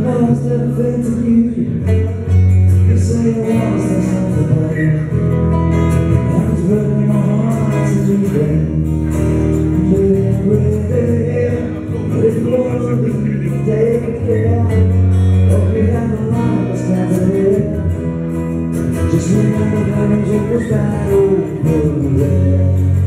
lost everything to you. You say you lost, there's nothing but you. I was breaking my heart to do that. Living every day, but if you want to leave, take care. Hope you have a lot of time to live. Just remember that it was right over there.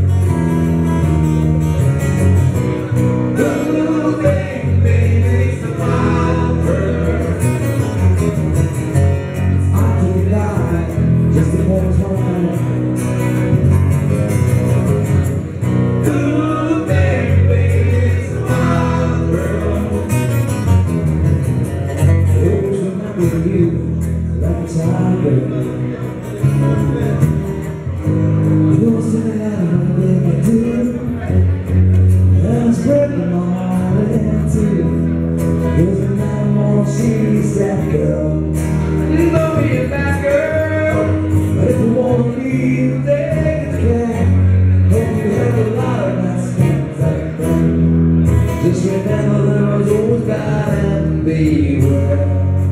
She's that girl. You know me a bad girl, but if you wanna leave, then you can. Hope you have a lot of nice things like that. Just remember there was always God and beware.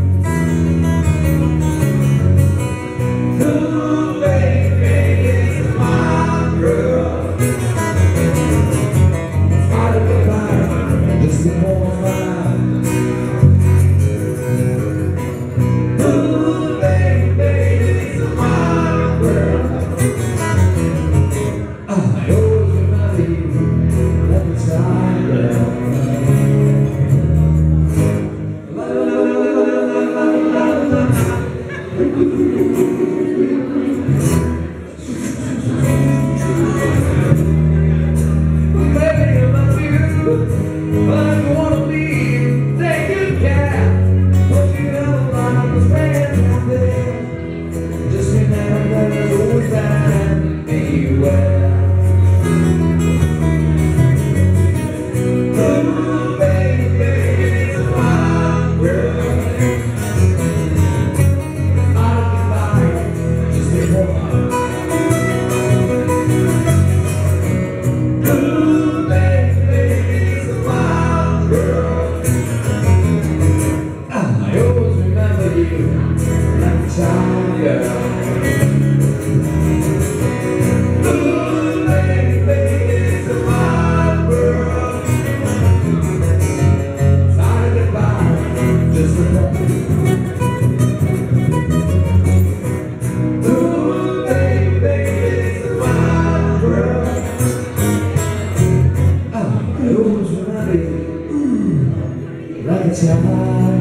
Ooh, baby, it's my girl. It's hard to be fine, just be more fine. Like a child.